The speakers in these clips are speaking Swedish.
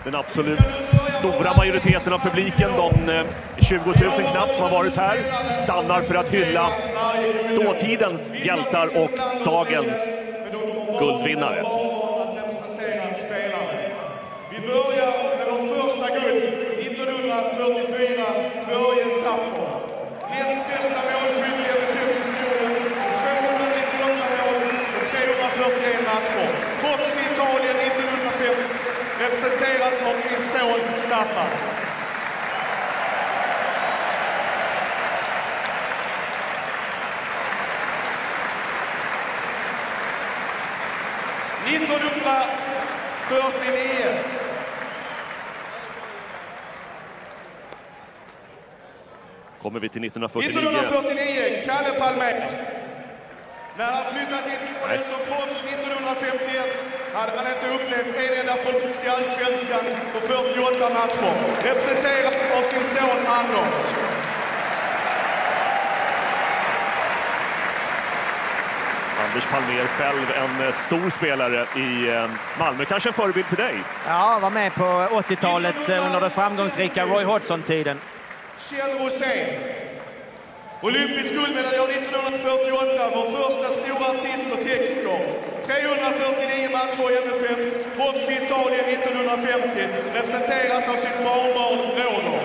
Den absolut stora majoriteten av publiken, de 20 000 knappt som har varit här, stannar för att hylla dåtidens hjältar och dagens guldvinnare. Vi börjar med vårt första guld 1944, Börje Tapper. Näst bästa målskytt i MFF-historien, 298 mål och 341 matcher. Proffs i Italien 1905 representeras av min son Staffan. Kommer vi till 1949. 1949, Kalle Palmér. När han flyttade till Polen som proffs 1951 hade han inte upplevt en enda förlust i Allsvenskan på 48 matcher. Representerat av sin son Anders. Anders Palmér själv en stor spelare i Malmö. Kanske en förebild till dig? Ja, var med på 80-talet under den framgångsrika Roy Hodgson-tiden. Kjell Rosén. Olympisk guldmedaljör 1948. Vår första stora artist och tekniker. 349 matcher i MFF. Proffs i Italien 1950. Representeras av sitt barnbarn Roger.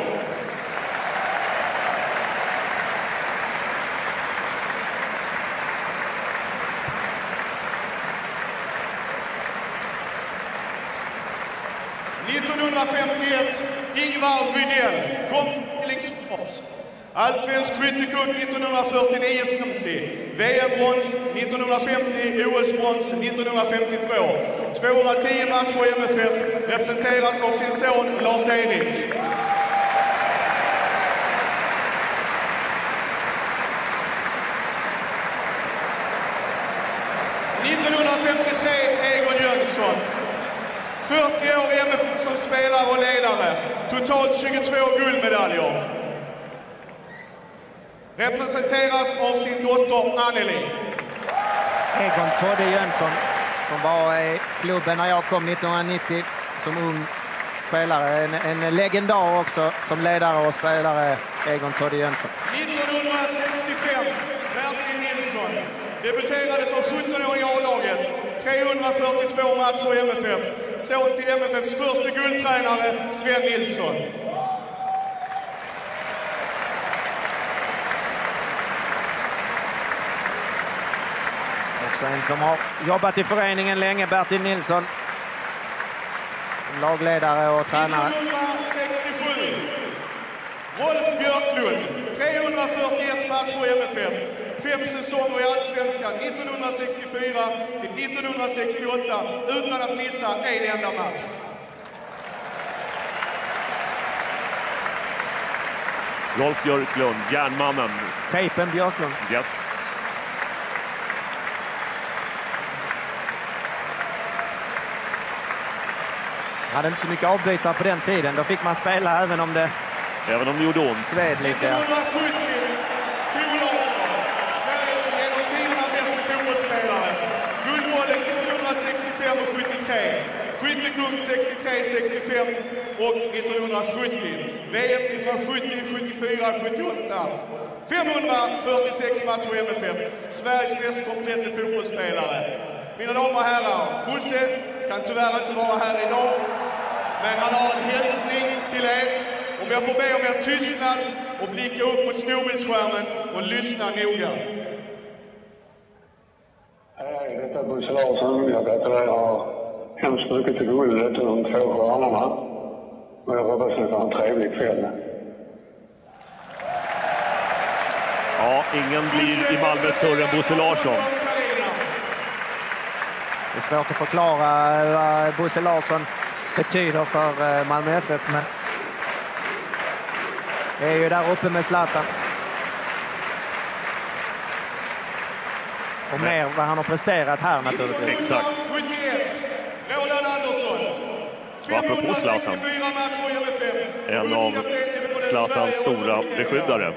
Ingvar Rydell kom från Alingsås. Allsvensk skyttekung 1949-50. VM-brons 1950, OS-brons 1952. 210 matcher i MFF. Representeras av sin son Lars-Erik. Egon Jönsson. 40 år i MFF som spelare och ledare. Totalt 22 guldmedaljer. Representeras av sin dotter Anneli. Egon Todde Jönsson som var i klubben när jag kom 1990 som ung spelare. En legendar också som ledare och spelare, Egon Todde Jönsson. 1965, Bertil Nilsson. Debuterade som 17-årig A-laget. 342 matcher i MFF. Son till MFFs första guldtränare, Sven Nilsson. Också en som har jobbat i föreningen länge, Bertil Nilsson. Lagledare och tränare. 1967, Rolf Björklund. 341 matcher i MFF. 5 säsonger i Allsvenskan 1964 till 1968 utan att missa en enda match. Rolf Björklund, järnmannen. Tejpen Björklund. Yes. Hade inte så mycket avbytare på den tiden. Då fick man spela även om det gjorde ont. Sved lite. 1970, Hugo Larsson. Sveriges genom tiderna bästa fotbollsspelare. Guldbollen 1965 och 73. Skyttekung 63, 65 och 1970. VM 1970, 74, 78. 546 matcher i MFF. Sveriges mest kompletta fotbollsspelare. Mina damer och herrar, Bosse kan tyvärr inte vara här idag. Men han har en hälsning till er. Om jag får be om er tystnad och blicka upp mot storbildsskärmen och lyssna noga. Hej, detta är Bosse Larsson. Jag gratulerar hemskt mycket till guldet och de 2 stjärnorna. Och jag hoppas att ni får en trevlig kväll. Ja, ingen blir i Malmö större än Bosse Larsson. Det är svårt att förklara vad Bosse Larsson betyder för Malmö FF, men det är ju där uppe med Zlatan. Och mer vad han har presterat här naturligtvis. Exakt. 71, Roland Andersson. Och apropå Zlatan, en av Zlatans stora beskyddare.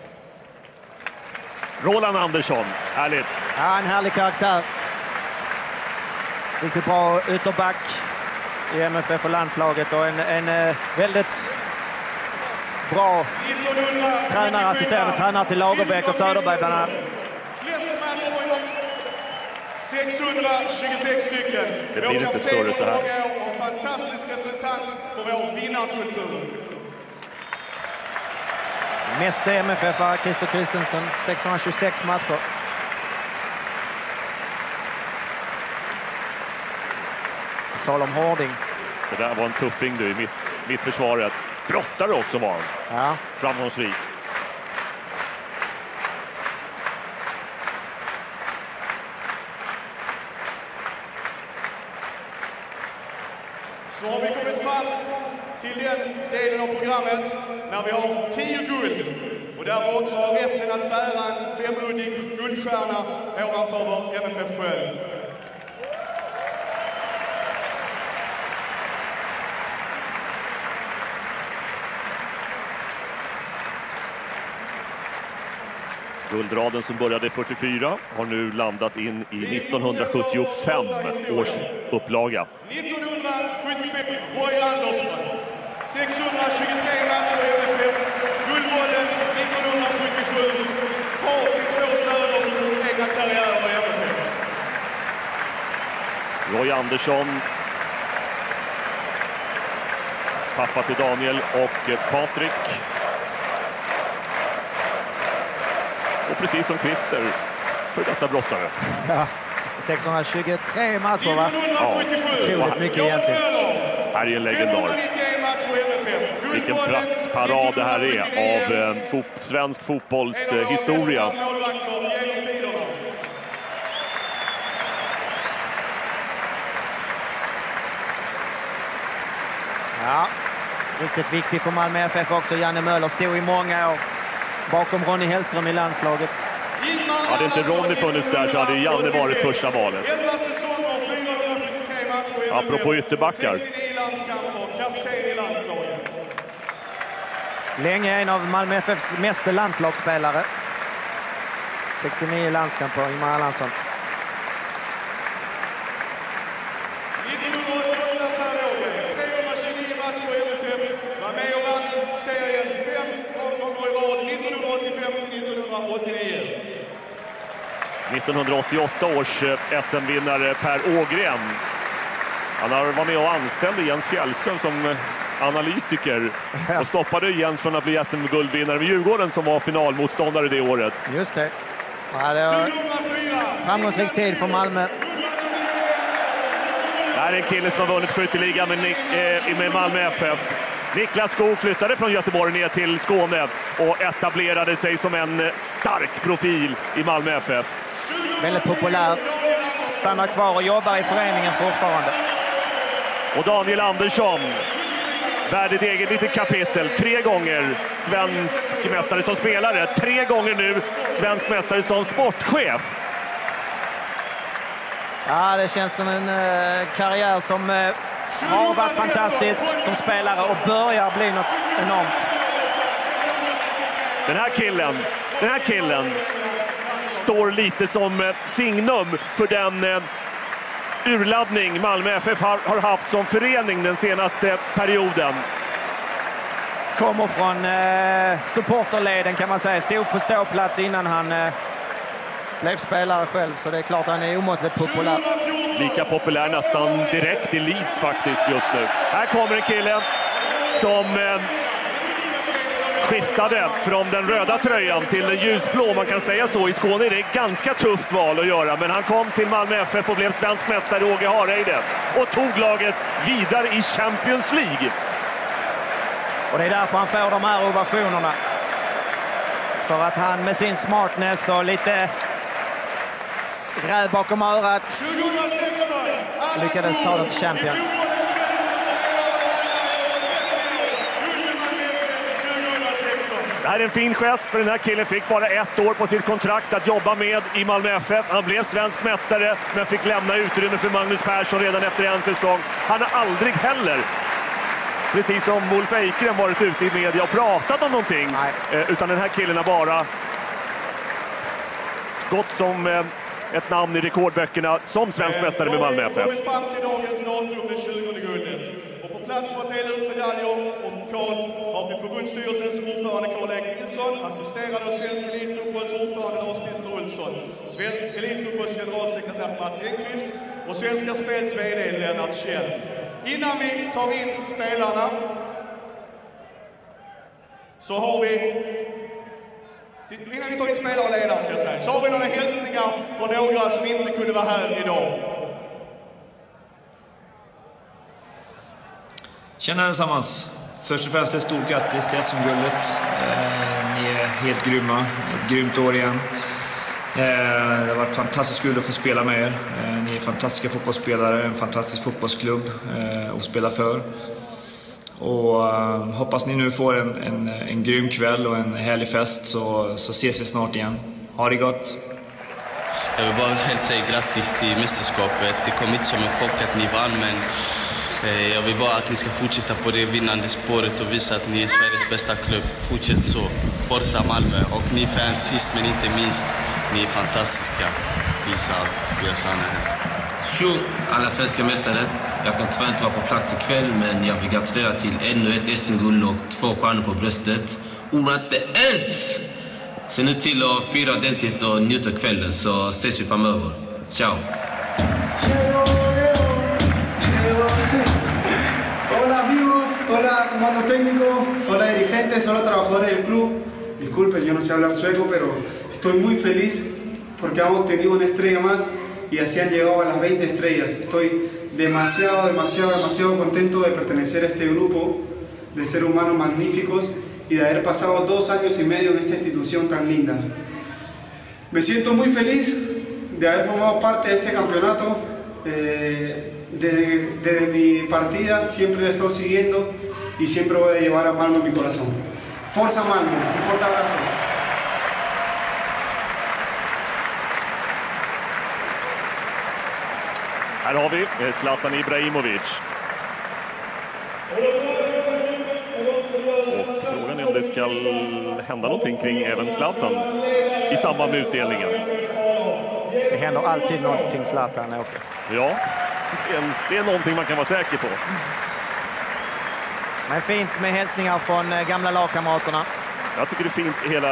Roland Andersson, härligt. Ja, en härlig karaktär. Riktigt bra ytterback. i MFF och landslaget och en väldigt bra tränare, assisterande tränare till Lagerbäck och Söderberg bland annat. Flest matcher, 626 stycken. Det blir inte större så här. Och fantastisk representant för vår vinnarkultur. Mest MFF-are Christer Christensen, 626 matcher. På tal om Hårding. Det där var en tuffing du i mittförsvaret. Brottare också var han. Ja. Framgångsrik. Så har vi kommit fram till den delen av programmet när vi har 10 guld. Och där vi också har rätten att bära en 5-uddig guldstjärna ovanför vår MFF-sköld. Guldraden som började 44 har nu landat in i 1975 års upplaga. 1975, Roy Andersson. 623 matcher i MFF. Guldbollen 1977. Far till 2 söner som gjort egna karriärer i MFF. Roy Andersson, pappa till Daniel och Patrik. Och precis som Christer, för detta brottare. Ja, 623 matcher va? Ja, otroligt mycket egentligen. Här är en legendar. Vilken praktparad det här är av svensk fotbolls historia. Ja, riktigt viktigt för Malmö FF också. Janne Möller stod i många år bakom Ronny Hellström i landslaget. Hade inte Ronny funnits där så hade Janne varit första valet. Apropå ytterbackar. Länge en av Malmö FFs mesta landslagsspelare. 69 landskamper, Ingemar Erlandsson. 1988 329 matcher i MFF. Var med och vann serien 5 gånger i rad 1985 till 1989. 1988 års SM-vinnare Per Ågren. Han har varit med och anställde Jens Fjällström som analytiker och stoppade Jens från att bli SM-guldvinnare med Djurgården som var finalmotståndare det året. Just det. Ja, det var framgångsrik tid för Malmö. Det här är en kille som har vunnit skytteligan med Malmö FF. Niklas Skog flyttade från Göteborg ner till Skåne och etablerade sig som en stark profil i Malmö FF. Väldigt populär. Stannar kvar och jobbar i föreningen fortfarande. Och Daniel Andersson, värd ett eget litet kapitel. 3 gånger svensk mästare som spelare. 3 gånger nu svensk mästare som sportchef. Ja, det känns som en karriär som har varit fantastisk som spelare och börjar bli något enormt. Den här killen står lite som signum för den urladdning Malmö FF har haft som förening den senaste perioden. Kommer från supporterleden kan man säga. Stod på ståplats innan han blev spelare själv, så det är klart han är omåttligt populär. Lika populär nästan direkt i Leeds faktiskt just nu. Här kommer en kille som skiftade från den röda tröjan till den ljusblå. Man kan säga så. I Skåne är det ett ganska tufft val att göra, men han kom till Malmö FF och blev svensk mästare i Åge Hareide och tog laget vidare i Champions League. Och det är därför han får de här ovationerna. För att han med sin smartness och lite räv bakom örat lyckades ta dem till Champions. Det här är en fin gest, för den här killen fick bara 1 år på sitt kontrakt att jobba med i Malmö FF. Han blev svensk mästare men fick lämna utrymme för Magnus Persson redan efter en säsong. Han har aldrig heller, precis som Wolf Eikrem, varit ute i media och pratat om någonting. Utan den här killen har bara skott som ett namn i rekordböckerna som svensk mästare med Malmö FF. Kommit fram till dagens datum, det 20:e guldet. plats för att dela ut medaljer och pokal har vi förbundsstyrelsens ordförande Karl-Erik Nilsson, assisterad av Svensk Elitfotbolls ordförande Lars-Christer Olsson, Svensk Elitfotbolls generalsekretär Mats Engqvist och Svenska Spels VD Lennart Kjell. Innan vi tar in spelarna så har vi spelare och ledare ska jag säga, så har vi några hälsningar från några som inte kunde vara här idag. Tjena allesammans. Först och främst ett stort grattis till SM-guldet. Ni är helt grymma. Ett grymt år igen. Det har varit fantastiskt kul att få spela med er. Ni är fantastiska fotbollsspelare, en fantastisk fotbollsklubb att spela för. Och hoppas ni nu får en grym kväll och en härlig fest, så ses vi snart igen. Ha det gott! Jag vill bara helt säga grattis till mästerskapet. Det kom inte som en chock att ni vann, men jag vill bara att ni ska fortsätta på det vinnande spåret och visa att ni är Sveriges bästa klubb. Fortsätt så. Forza Malmö. Och ni fans, sist men inte minst, ni är fantastiska. Visa allt. Vi är sanna här. Tjo, alla svenska mästare. Jag kan tyvärr inte vara på plats ikväll, men jag vill gratulera till ännu ett SM-guld och 2 stjärnor på bröstet. Inte ens! Se nu till att fira ordentligt och njuta kvällen, så ses vi framöver. Ciao! Hola amigos, hola comando técnico, hola dirigentes, hola trabajadores del club. Disculpen, yo no sé hablar sueco, pero estoy muy feliz porque hemos tenido una estrella más y así han llegado a las 20 estrellas. Estoy demasiado contento de pertenecer a este grupo de seres humanos magníficos y de haber pasado 2 años y medio en esta institución tan linda. Me siento muy feliz de haber formado parte de este campeonato. Desde mi partida siempre lo he estado siguiendo y siempre voy a llevar a Malmö en mi corazón. Forza Malmö, un fuerte abrazo. Här har vi Zlatan Ibrahimovic. Och frågan är om det ska hända någonting kring även Zlatan i samband med utdelningen. Det händer alltid något kring Zlatan, Åke. Ja, det är någonting man kan vara säker på. Men fint med hälsningar från gamla lagkamraterna. Jag tycker det är fint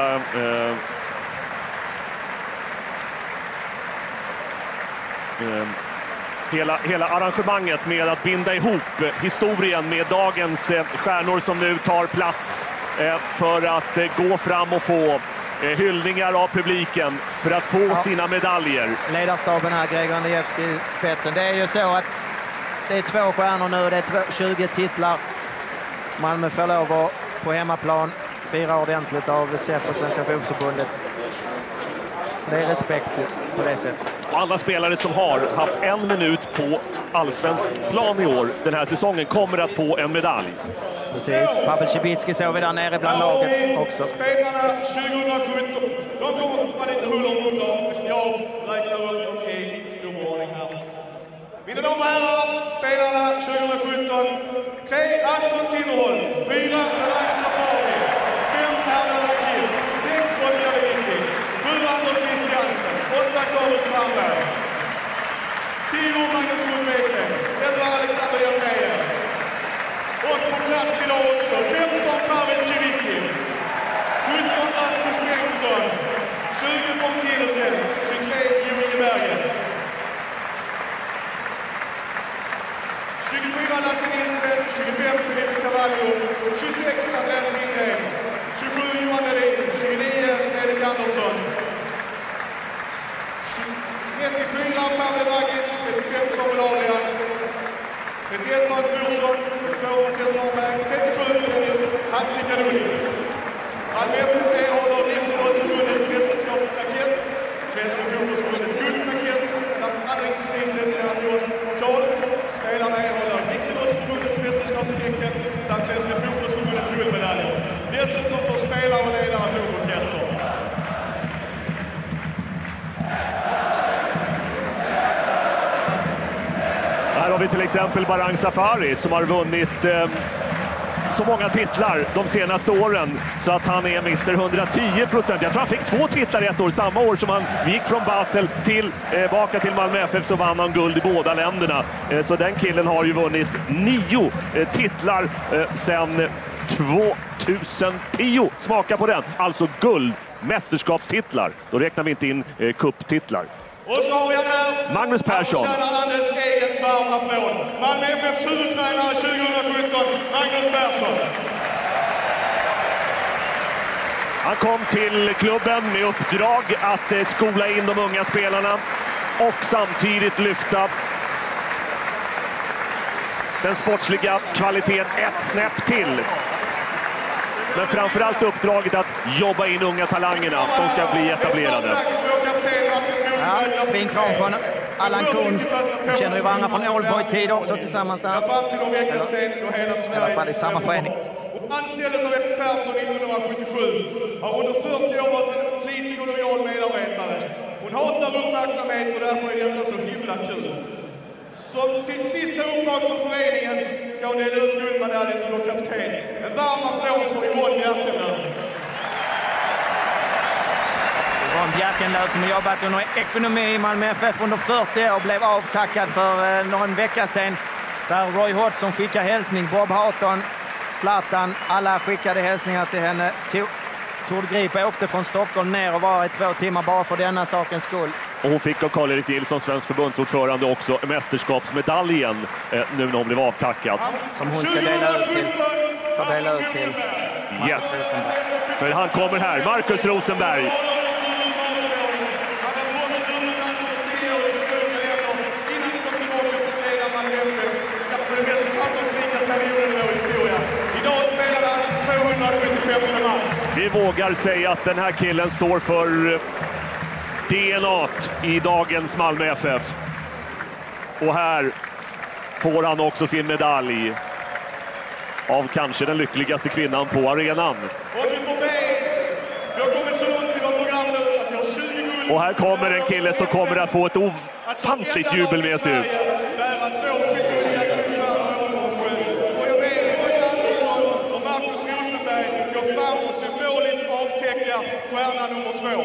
hela arrangemanget med att binda ihop historien med dagens stjärnor som nu tar plats för att gå fram och få hyllningar av publiken för att få sina medaljer. Ledarstaben här, Gregor Andrejewski i spetsen. Det är ju så att det är 2 stjärnor nu, det är 20 titlar. Malmö får lov att på hemmaplan fira ordentligt av SEF och Svenska Fotbollförbundet. Det är respekt på det sättet. Och alla spelare som har haft 1 minut på allsvensk plan i år den här säsongen kommer att få en medalj. Precis. Pavel Cibicki såg vi där nere bland laget också. Spelarna 2017, de kommer man inte huller om under. Jag räknar upp dem i nummerordning här. Mina damer och herrar, spelarna 2017. 3 Anton Tinnerholm, 4 Alex Safari, 5 Hernan Akil, 6 Oskar Wicki, 7 Anders Christiansen, 8 Carlos Strandberg, 10 Magnus Lundveke, 11 Alexander Jermeyer. Och på plats idag också 15 Pavel Cibicki, 17 Rasmus Bengtsson, 20 Tom Kielsen, 23 Joel Bergen, 24 Lasse Nilsen, 25 Filipe Cavallo, 26 Andreas Lindgren, 27 Johan Elin, 29 Fredrik Andersson, 34 Pavle Dragic, 35 Samuel Adrian, 31 Frans Bursson, 2 Mattias Norberg, 37 Dennis Hatzikadovic. Malmö FF håller Riksidrottsförbundets mästerskapspaket, Svenska Fotbollförbundets guldpaket samt andringspriset Lennart Johansson Karl. Spelarna erhåller Riksidrottsförbundets mästerskapstecken samt Svenska Fotbollförbundets guldmedaljer. Dessutom får spelare och ledare blombuketter. Här har vi till exempel Barang Safari som har vunnit så många titlar de senaste åren så att han är Mr. 110%. Jag tror han fick 2 titlar i ett år. Samma år som han gick från Basel tillbaka till Malmö FF så vann han guld i båda länderna. Så den killen har ju vunnit 9 titlar sedan 2010. Smaka på den. Alltså guld, mästerskapstitlar. Då räknar vi inte in cuptitlar. Och så har vi här Magnus Persson. Han förtjänar hans egen varm applåd. Malmö FFs huvudtränare 2017, Magnus Persson. Han kom till klubben med uppdrag att skola in de unga spelarna och samtidigt lyfta den sportsliga kvaliteten ett snäpp till. Men framförallt uppdraget att jobba in unga talangerna. De ska bli etablerade. Ja, fin kram från Allan Kuhn. De känner ju varandra från Ålborg-tid också tillsammans där. I alla fall i samma förening. Anställdes av F. Persson 1977. Har under 40 år varit en flitig och lojal medarbetare. Hon hatar uppmärksamhet och därför är detta så himla kul. Som sitt sista uppdrag för föreningen ska hon dela ut guldmedaljen till vår kapten. En varm applåd för Yvonne Bjärkenlöv. Yvonne Bjärkenlöv som har jobbat under ekonomi i Malmö FF under 40 år blev avtackad för någon vecka sedan. Där Roy Hodgson skickar hälsning, Bob Houghton, Zlatan, alla skickade hälsningar till henne. Tord Grip åkte från Stockholm ner och var i 2 timmar bara för denna sakens skull. Och hon fick av Karl-Erik Nilsson, svensk förbundsordförande, också mästerskapsmedaljen nu när hon blev avtackad. Som hon ska dela ut till. Yes, för han kommer här, Marcus Rosenberg. Vi vågar säga att den här killen står för DNA i dagens Malmö FF. Och här får han också sin medalj av kanske den lyckligaste kvinnan på arenan. Och här kommer en kille som kommer att få ett ofantligt jubel med sig ut. Stjärna nummer 2.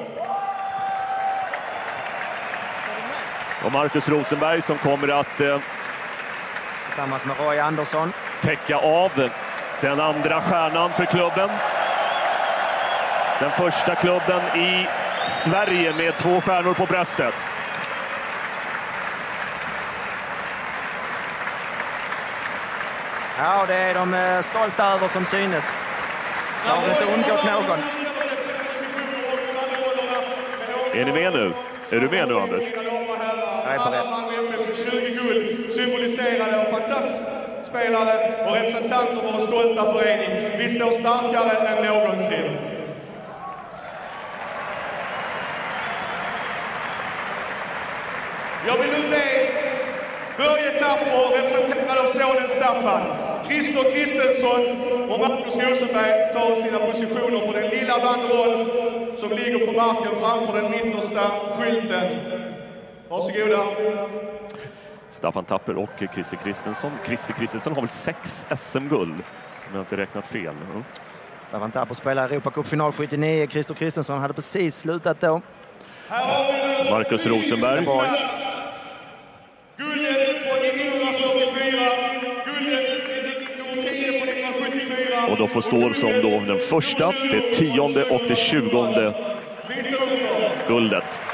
Och Marcus Rosenberg som kommer att tillsammans med Roy Andersson täcka av den andra stjärnan för klubben. Den första klubben i Sverige med 2 stjärnor på bröstet. Ja, det är de stolta över som synes. Det har inte undgått någon. Är ni med nu? Är du med nu, Anders? Jag är beredd. 20 guld symboliserade av fantastiska spelare och representanter för vår stolta förening. Vi står starkare än någonsin. Jag vill nu be Börje Tapper, representerad av sonen Staffan, Christer Kristensson och Marcus Rosenberg tar sina positioner på den lilla banderoll som ligger på marken framför den mittersta skylten. Varsågoda. Staffan Tapper och Christer Kristensson. Christer Kristensson har väl 6 SM-guld, om jag inte räknat fel. Staffan Tapper spelar Europacup-final 79. Christer Kristensson hade precis slutat då. Marcus Rosenberg. Guldet från 1944. Guldet nummer 10 från 1974. Och då får stå som då den första, det 10:e och det 20:e guldet.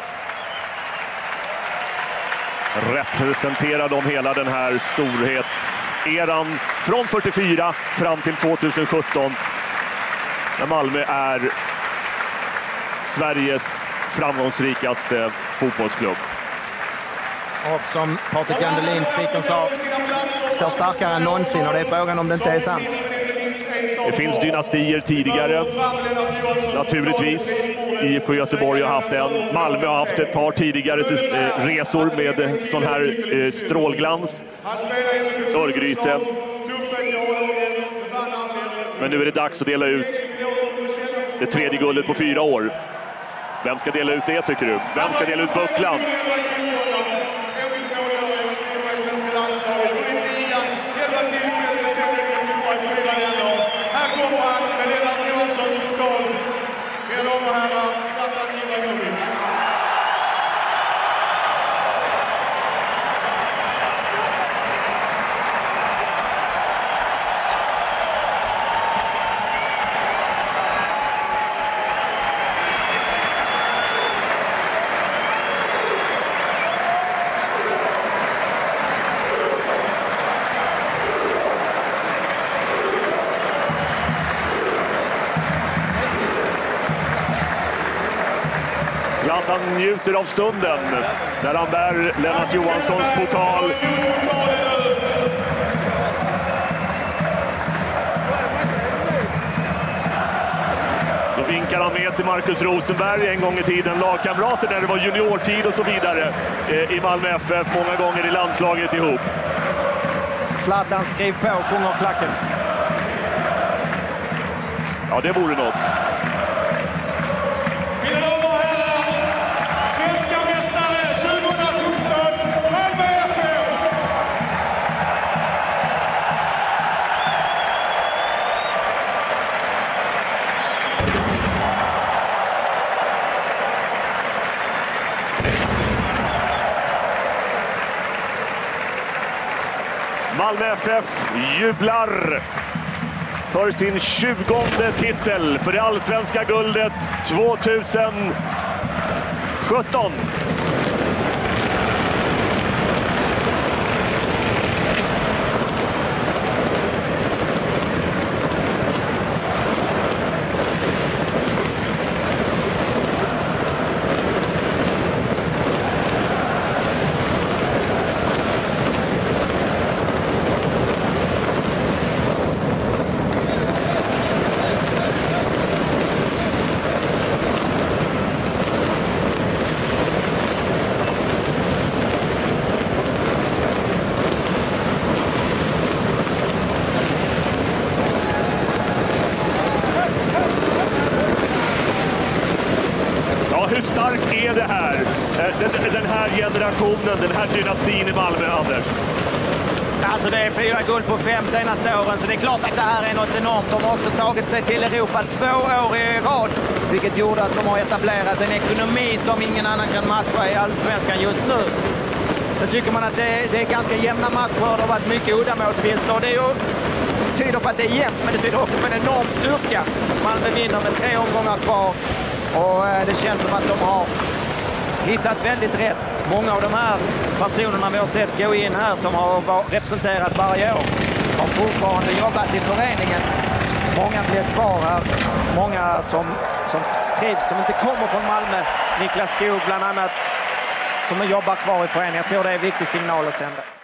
Representerar de hela den här storhetseran från 44 fram till 2017. När Malmö är Sveriges framgångsrikaste fotbollsklubb. Och som Patrik Gandelin, spikern, sa, står starkare än någonsin, och det är frågan om det inte är sant. Det finns dynastier tidigare, naturligtvis. IFK Göteborg har haft en. Malmö har haft ett par tidigare resor med sån här strålglans. Örgryte. Men nu är det dags att dela ut det 3:e guldet på 4 år. Vem ska dela ut det, tycker du? Vem ska dela ut bucklan? han njuter av stunden när han bär Lennart Johanssons pokal. Då vinkar han med sig Marcus Rosenberg, en gång i tiden lagkamrater när det var juniortid och så vidare i Malmö FF, många gånger i landslaget ihop. Zlatan skriv på och sjunger klacken. Ja, det vore något. Mina damer och herrar, svenska mästare 2017, Malmö FF! Malmö FF jublar för sin 20:e titel för det allsvenska guldet 2017. Hur stark är det här? Den här generationen, den här dynastin i Malmö, Anders? Alltså det är 4 guld på 5 senaste åren, så det är klart att det här är något enormt. De har också tagit sig till Europa 2 år i rad, vilket gjorde att de har etablerat en ekonomi som ingen annan kan matcha i allsvenskan just nu. Så tycker man att det är ganska jämna matcher, det har varit mycket uddamålsvinster och det tyder på att det är jämnt, men det tyder också på en enorm styrka. Man vinner med 3 omgångar kvar. Och det känns som att de har hittat väldigt rätt. Många av de här personerna vi har sett gå in här som har representerat varje år har fortfarande jobbat i föreningen. Många blir kvar här. Många som trivs, som inte kommer från Malmö. Niklas Skog bland annat, som jobbar kvar i föreningen. Jag tror det är en viktig signal att sända.